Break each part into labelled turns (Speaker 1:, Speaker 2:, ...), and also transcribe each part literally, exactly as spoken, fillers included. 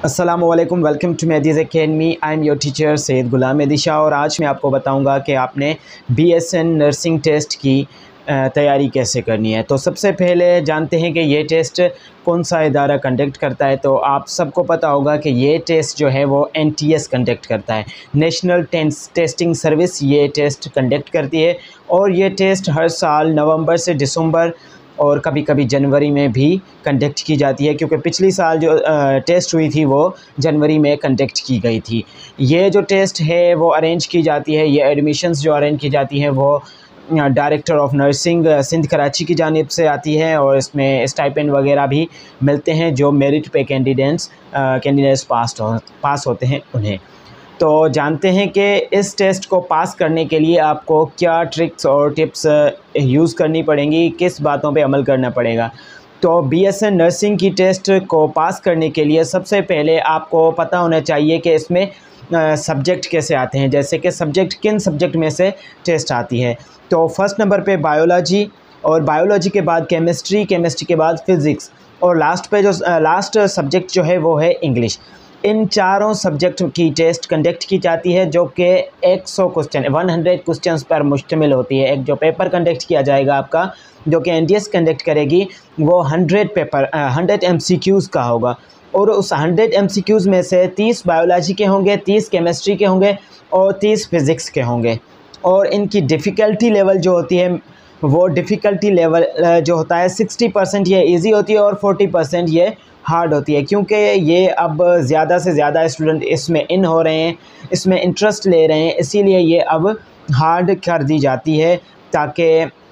Speaker 1: अस्सलामुअलैकुम, welcome to Mehdi's academy. I am your teacher Syed Ghulam Mehdi Shah और आज मैं आपको बताऊंगा कि आपने बीएसएन नर्सिंग टेस्ट की तैयारी कैसे करनी है। तो सबसे पहले जानते हैं कि ये टेस्ट कौन सा इदारा कंडक्ट करता है। तो आप सबको पता होगा कि ये टेस्ट जो है वो एनटीएस कंडक्ट करता है, नेशनल टेस्टिंग सर्विस ये टेस्ट कंडक्ट करती है। और ये टेस्ट हर साल नवंबर से दिसंबर और कभी कभी जनवरी में भी कंडक्ट की जाती है, क्योंकि पिछली साल जो टेस्ट हुई थी वो जनवरी में कंडक्ट की गई थी। ये जो टेस्ट है वो अरेंज की जाती है, ये एडमिशन्स जो अरेंज की जाती हैं वो director of nursing Sindh Karachi की जानिब से आती है और इसमें स्टाइपेंड वगैरह भी मिलते हैं जो मेरिट पे कैंडिडेट्स कैंडिडेट्स पास हो पास होते हैं उन्हें। तो जानते हैं कि इस टेस्ट को पास करने के लिए आपको क्या ट्रिक्स और टिप्स यूज़ करनी पड़ेंगी, किस बातों पे अमल करना पड़ेगा। तो बीएसएन नर्सिंग की टेस्ट को पास करने के लिए सबसे पहले आपको पता होना चाहिए कि इसमें सब्जेक्ट कैसे आते हैं, जैसे कि सब्जेक्ट किन सब्जेक्ट में से टेस्ट आती है। तो फर्स्ट नंबर पे बायोलॉजी, और बायोलॉजी के बाद केमिस्ट्री, केमिस्ट्री के बाद फ़िज़िक्स, और लास्ट पे जो लास्ट सब्जेक्ट जो है वो है इंग्लिश। इन चारों सब्जेक्ट की टेस्ट कंडक्ट की जाती है जो कि सौ क्वेश्चन सौ क्वेश्चंस पर मुश्तमिल होती है। एक जो पेपर कंडक्ट किया जाएगा आपका, जो कि एनटीएस कंडक्ट करेगी, वो सौ पेपर सौ एमसीक्यूज़ का होगा। और उस सौ एमसीक्यूज़ में से तीस बायोलॉजी के होंगे, तीस केमिस्ट्री के होंगे और तीस फिज़िक्स के होंगे। और इनकी डिफ़िकल्टी लेवल जो होती है वो डिफ़िकल्टी लेवल जो होता है साठ परसेंट ये इजी होती है और चालीस परसेंट ये हार्ड होती है, क्योंकि ये अब ज़्यादा से ज़्यादा स्टूडेंट इसमें इन हो रहे हैं, इसमें इंटरेस्ट ले रहे हैं, इसीलिए ये अब हार्ड कर दी जाती है ताकि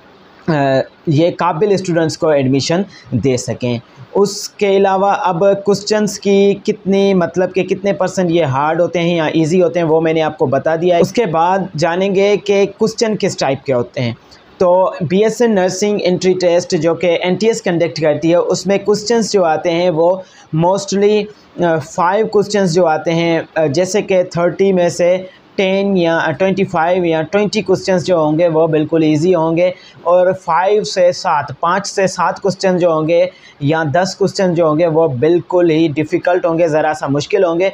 Speaker 1: ये काबिल स्टूडेंट्स को एडमिशन दे सकें। उसके अलावा अब क्वेश्चंस की कितनी मतलब कि कितने परसेंट ये हार्ड होते हैं या इजी होते हैं वो मैंने आपको बता दिया है। उसके बाद जानेंगे कि क्वेश्चन किस टाइप के होते हैं। तो बीएसएन नर्सिंग एंट्री टेस्ट जो कि एनटीएस कंडक्ट करती है, उसमें क्वेश्चंस जो आते हैं वो मोस्टली फाइव क्वेश्चंस जो आते हैं, जैसे कि थर्टी में से टेन या ट्वेंटी फाइव या ट्वेंटी क्वेश्चंस जो होंगे वो बिल्कुल इजी होंगे, और फाइव से सात पाँच से सात क्वेश्चन जो होंगे या दस क्वेश्चन जो होंगे वो बिल्कुल ही डिफ़िकल्ट होंगे, ज़रा सा मुश्किल होंगे।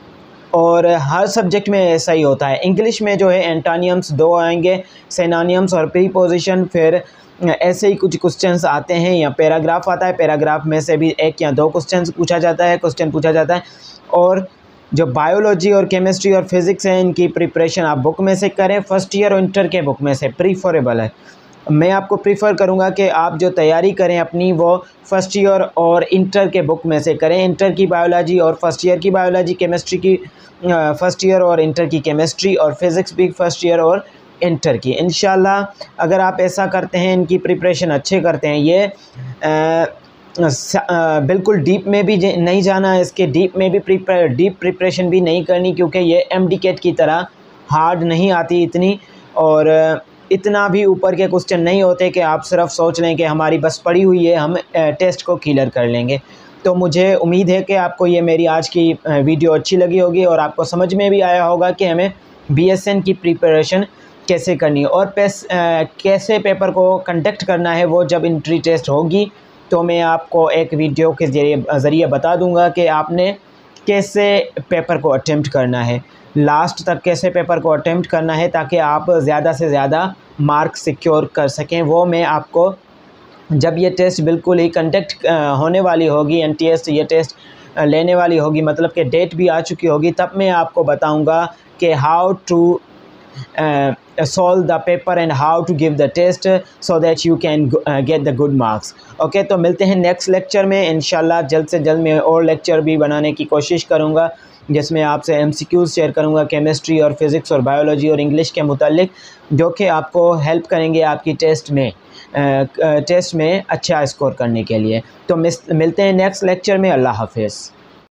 Speaker 1: और हर सब्जेक्ट में ऐसा ही होता है। इंग्लिश में जो है एंटोनियम्स दो आएंगे, सिनोनिम्स और प्रीपोजिशन, फिर ऐसे ही कुछ क्वेश्चंस आते हैं, या पैराग्राफ आता है, पैराग्राफ में से भी एक या दो क्वेश्चंस पूछा जाता है क्वेश्चन पूछा जाता है। और जो बायोलॉजी और केमिस्ट्री और फिज़िक्स है, इनकी प्रिपरेशन आप बुक में से करें, फर्स्ट ईयर और इंटर के बुक में से प्रीफरेबल है। मैं आपको प्रीफर करूंगा कि आप जो तैयारी करें अपनी वो फ़र्स्ट ईयर और इंटर के बुक में से करें। इंटर की बायोलॉजी और फर्स्ट ईयर की बायोलॉजी, केमिस्ट्री की फ़र्स्ट ईयर और इंटर की केमिस्ट्री, और फिज़िक्स भी फर्स्ट ईयर और इंटर की। इंशाल्लाह अगर आप ऐसा करते हैं, इनकी प्रिपरेशन अच्छे करते हैं, ये आ, आ, बिल्कुल डीप में भी नहीं जाना है, इसके डीप में भी प्रिपर डीप प्रिपरेशन भी नहीं करनी, क्योंकि ये एमडीकेट की तरह हार्ड नहीं आती इतनी, और इतना भी ऊपर के क्वेश्चन नहीं होते कि आप सिर्फ सोच लें कि हमारी बस पड़ी हुई है, हम टेस्ट को क्लियर कर लेंगे। तो मुझे उम्मीद है कि आपको ये मेरी आज की वीडियो अच्छी लगी होगी और आपको समझ में भी आया होगा कि हमें बीएसएन की प्रिपरेशन कैसे करनी है और पेस, आ, कैसे पेपर को कंडक्ट करना है। वो जब एंट्री टेस्ट होगी तो मैं आपको एक वीडियो के जरिए ज़रिए बता दूंगा कि आपने कैसे पेपर को अटेम्प्ट करना है, लास्ट तक कैसे पेपर को अटेम्प्ट करना है, ताकि आप ज़्यादा से ज़्यादा मार्क्स सिक्योर कर सकें। वो मैं आपको जब ये टेस्ट बिल्कुल ही कंडक्ट होने वाली होगी, एनटीएस ये टेस्ट लेने वाली होगी, मतलब कि डेट भी आ चुकी होगी, तब मैं आपको बताऊंगा कि how to solve the paper and how to give the test so that you can uh, get the good marks. Okay, तो मिलते हैं नेक्स्ट लेक्चर में इंशाल्लाह। जल्द से जल्द मैं और लेक्चर भी बनाने की कोशिश करूँगा, जिसमें आपसे एमसीक्यूज़ शेयर करूँगा केमिस्ट्री और फिज़िक्स और बायोलॉजी और इंग्लिश के मुतालिक, जो कि आपको हेल्प करेंगे आपकी टेस्ट में टेस्ट में अच्छा स्कोर करने के लिए। तो मिलते हैं नेक्स्ट लेक्चर में। अल्लाह हाफ़िज़।